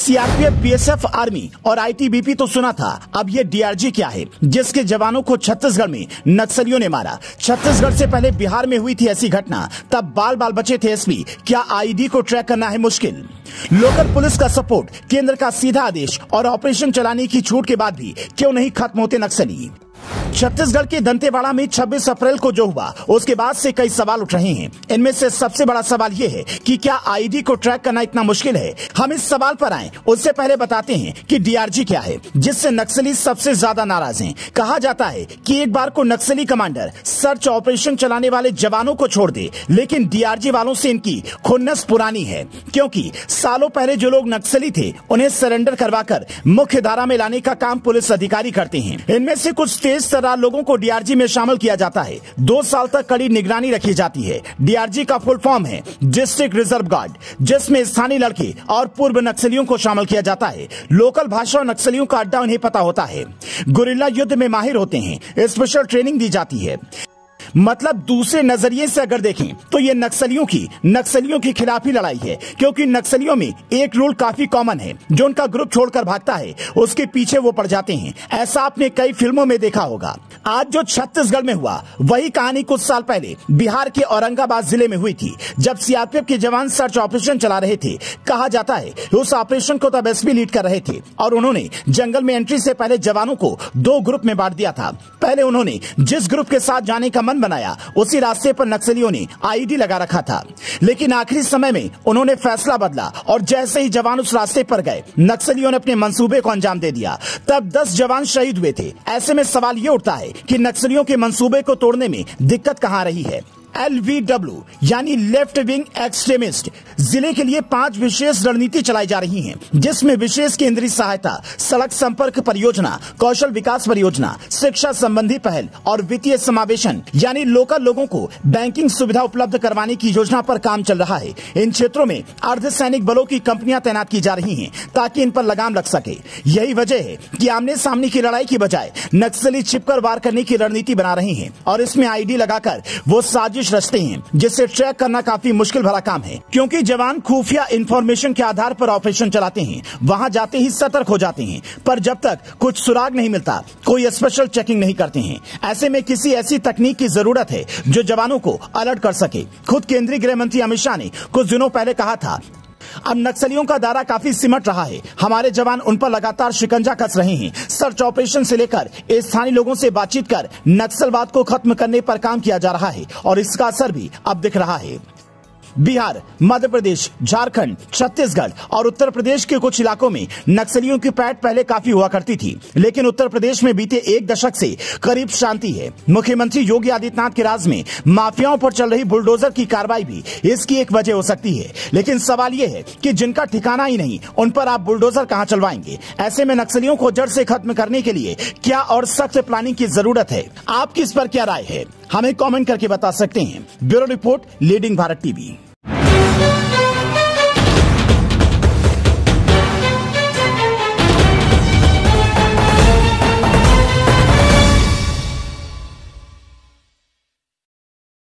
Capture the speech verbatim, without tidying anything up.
CRPF, BSF, army और ITBP तो सुना था, अब ये डीआरजी क्या है जिसके जवानों को छत्तीसगढ़ में नक्सलियों ने मारा। छत्तीसगढ़ से पहले बिहार में हुई थी ऐसी घटना, तब बाल बाल बचे थे एसपी। क्या आईडी को ट्रैक करना है मुश्किल? लोकल पुलिस का सपोर्ट, केंद्र का सीधा आदेश और ऑपरेशन चलाने की छूट के बाद भी क्यों नहीं खत्म होते नक्सली? छत्तीसगढ़ के दंतेवाड़ा में छब्बीस अप्रैल को जो हुआ, उसके बाद से कई सवाल उठ रहे हैं। इनमें से सबसे बड़ा सवाल यह है कि क्या आईडी को ट्रैक करना इतना मुश्किल है? हम इस सवाल पर आए उससे पहले बताते हैं कि डीआरजी क्या है, जिससे नक्सली सबसे ज्यादा नाराज हैं। कहा जाता है कि एक बार को नक्सली कमांडर सर्च ऑपरेशन चलाने वाले जवानों को छोड़ दे, लेकिन डीआरजी वालों से इनकी खुन्नस पुरानी है, क्योंकि सालों पहले जो लोग नक्सली थे उन्हें सरेंडर करवाकर मुख्य धारा में लाने का काम पुलिस अधिकारी करते हैं। इनमें से कुछ तेज तर्रार लोगों को डीआरजी में शामिल किया जाता है। दो साल तक कड़ी निगरानी रखी जाती है। डीआरजी का फुल फॉर्म है डिस्ट्रिक्ट रिजर्व गार्ड, जिसमें स्थानीय लड़के और पूर्व नक्सलियों को शामिल किया जाता है। लोकल भाषा और नक्सलियों का अड्डा उन्हें पता होता है। गुरिल्ला युद्ध में माहिर होते हैं। स्पेशल ट्रेनिंग दी जाती है। मतलब दूसरे नजरिए से अगर देखें तो ये नक्सलियों की नक्सलियों के खिलाफ ही लड़ाई है, क्योंकि नक्सलियों में एक रूल काफी कॉमन है, जो उनका ग्रुप छोड़कर भागता है उसके पीछे वो पड़ जाते हैं। ऐसा आपने कई फिल्मों में देखा होगा। आज जो छत्तीसगढ़ में हुआ, वही कहानी कुछ साल पहले बिहार के औरंगाबाद जिले में हुई थी, जब सीआरपीएफ के जवान सर्च ऑपरेशन चला रहे थे। कहा जाता है उस ऑपरेशन को तब एसपी लीड कर रहे थे और उन्होंने जंगल में एंट्री से पहले जवानों को दो ग्रुप में बांट दिया था। पहले उन्होंने जिस ग्रुप के साथ जाने का मन बनाया, उसी रास्ते पर नक्सलियों ने आईडी लगा रखा था, लेकिन आखिरी समय में उन्होंने फैसला बदला और जैसे ही जवान उस रास्ते पर गए, नक्सलियों ने अपने मंसूबे को अंजाम दे दिया। तब दस जवान शहीद हुए थे। ऐसे में सवाल ये उठता है कि नक्सलियों के मंसूबे को तोड़ने में दिक्कत कहां रही है? एल वी डब्ल्यू यानी लेफ्ट विंग एक्सट्रीमिस्ट जिले के लिए पांच विशेष रणनीति चलाई जा रही हैं, जिसमें विशेष केंद्रीय सहायता, सड़क संपर्क परियोजना, कौशल विकास परियोजना, शिक्षा संबंधी पहल और वित्तीय समावेशन यानी लोकल लोगों को बैंकिंग सुविधा उपलब्ध करवाने की योजना पर काम चल रहा है। इन क्षेत्रों में अर्धसैनिक बलों की कंपनियां तैनात की जा रही हैं, ताकि इन पर लगाम लग सके। यही वजह है कि आमने सामने की लड़ाई की बजाय नक्सली छिपकर वार करने की रणनीति बना रहे हैं और इसमें आईडी लगाकर वो साजिश रचते हैं, जिससे ट्रैक करना काफी मुश्किल भरा काम है, क्योंकि जवान खुफिया इंफॉर्मेशन के आधार पर ऑपरेशन चलाते हैं। वहां जाते ही सतर्क हो जाते हैं, पर जब तक कुछ सुराग नहीं मिलता, कोई स्पेशल चेकिंग नहीं करते हैं। ऐसे में किसी ऐसी तकनीक की जरूरत है जो जवानों को अलर्ट कर सके। खुद केंद्रीय गृह मंत्री अमित शाह ने कुछ दिनों पहले कहा था, अब नक्सलियों का दायरा काफी सिमट रहा है, हमारे जवान उन पर लगातार शिकंजा कस रहे हैं। सर्च ऑपरेशन से लेकर स्थानीय लोगों से बातचीत कर नक्सलवाद को खत्म करने पर काम किया जा रहा है और इसका असर भी अब दिख रहा है। बिहार, मध्य प्रदेश, झारखंड, छत्तीसगढ़ और उत्तर प्रदेश के कुछ इलाकों में नक्सलियों की पैठ पहले काफी हुआ करती थी, लेकिन उत्तर प्रदेश में बीते एक दशक से करीब शांति है। मुख्यमंत्री योगी आदित्यनाथ के राज में माफियाओं पर चल रही बुलडोजर की कार्रवाई भी इसकी एक वजह हो सकती है। लेकिन सवाल यह है कि जिनका ठिकाना ही नहीं, उन पर आप बुलडोजर कहां चलवाएंगे? ऐसे में नक्सलियों को जड़ से खत्म करने के लिए क्या और सख्त प्लानिंग की जरूरत है? आपकी इस पर क्या राय है? हमें कमेंट करके बता सकते हैं। Bureau report, leading Bharat TV.